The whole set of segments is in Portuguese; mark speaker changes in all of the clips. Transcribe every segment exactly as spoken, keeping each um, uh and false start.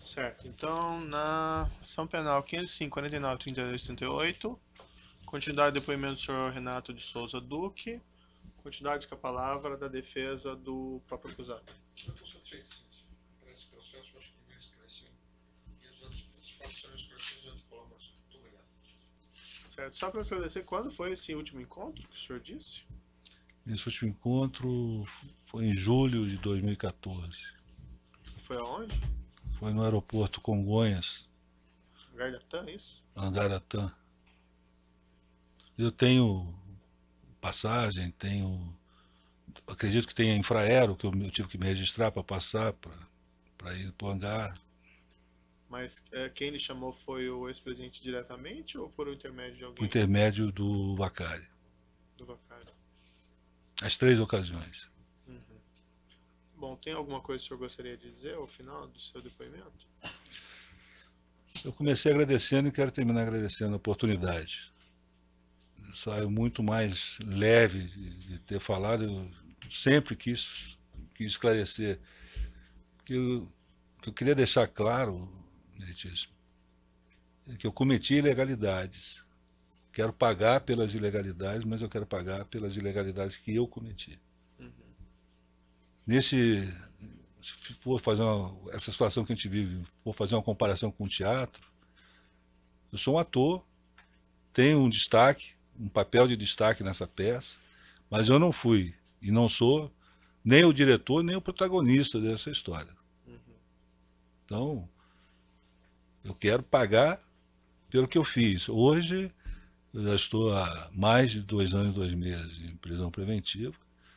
Speaker 1: Certo, então na ação penal quinhentos e cinco, quarenta e nove, trinta e dois, trinta e oito, continuidade do depoimento do senhor Renato de Souza Duque, continuidade com a palavra da defesa do próprio acusado.
Speaker 2: Eu estou satisfeito, sim. Parece que o processo, eu acho que me esclareceu. E os outros os fatos serão esclarecidos durante a colaboração. Muito obrigado.
Speaker 1: Certo, só para esclarecer, quando foi esse último encontro que o senhor disse?
Speaker 3: Esse último encontro foi em julho de dois mil e quatorze.
Speaker 1: Foi aonde?
Speaker 3: Foi no aeroporto Congonhas,
Speaker 1: Gardatã, isso?
Speaker 3: Angaratã. Eu tenho passagem, tenho. Acredito que tenha infraero, que eu, eu tive que me registrar para passar, para ir para o hangar.
Speaker 1: Mas é, quem lhe chamou foi o ex-presidente diretamente ou por intermédio de alguém?
Speaker 3: Por intermédio do Vacari.
Speaker 1: Do Vacari.
Speaker 3: As três ocasiões.
Speaker 1: Uhum. Bom, tem alguma coisa que o senhor gostaria de dizer ao final do seu depoimento?
Speaker 3: Eu comecei agradecendo e quero terminar agradecendo a oportunidade. Eu saio muito mais leve de, de ter falado. Eu sempre quis, quis esclarecer. Que eu, que eu queria deixar claro, Meritíssimo, é que eu cometi ilegalidades. Quero pagar pelas ilegalidades, mas eu quero pagar pelas ilegalidades que eu cometi.
Speaker 1: Uhum.
Speaker 3: Nesse, se for fazer uma, essa situação que a gente vive, for fazer uma comparação com o teatro, eu sou um ator, tenho um destaque, um papel de destaque nessa peça, mas eu não fui e não sou nem o diretor, nem o protagonista dessa história.
Speaker 1: Uhum.
Speaker 3: Então, eu quero pagar pelo que eu fiz. Hoje, eu já estou há mais de dois anos e dois meses em prisão preventiva.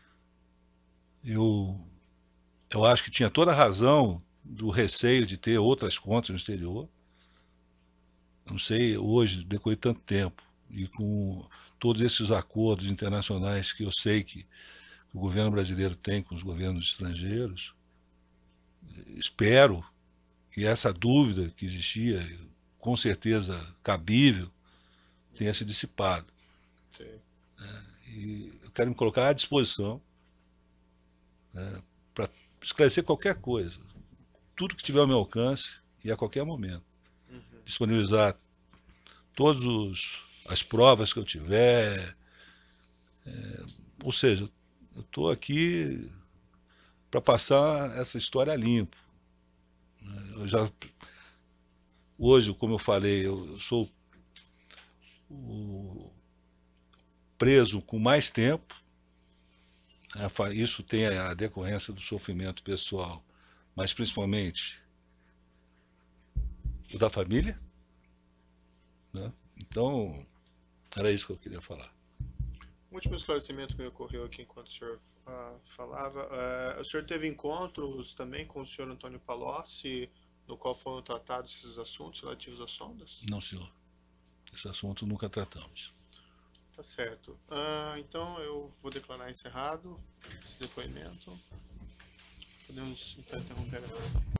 Speaker 3: Eu, eu acho que tinha toda a razão do receio de ter outras contas no exterior. Não sei, hoje, depois de tanto tempo, e com todos esses acordos internacionais que eu sei que, que o governo brasileiro tem com os governos estrangeiros, espero que essa dúvida que existia, com certeza cabível, tenha se dissipado.
Speaker 1: Sim.
Speaker 3: É, e eu quero me colocar à disposição, né, para esclarecer qualquer coisa, tudo que tiver ao meu alcance e a qualquer momento.
Speaker 1: Uhum.
Speaker 3: Disponibilizar todas as provas que eu tiver. É, ou seja, eu estou aqui para passar essa história limpo. Eu já, hoje, como eu falei, eu sou o preso com mais tempo. Isso tem a decorrência do sofrimento pessoal, mas principalmente o da família, né? Então, era isso que eu queria falar.
Speaker 1: Um último esclarecimento que me ocorreu aqui enquanto o senhor uh, falava. Uh, o senhor teve encontros também com o senhor Antônio Palocci, no qual foram tratados esses assuntos relativos às sondas?
Speaker 3: Não, senhor. Esse assunto nunca tratamos.
Speaker 1: Tá certo. Uh, então eu vou declarar encerrado esse depoimento. Podemos então interromper a sessão.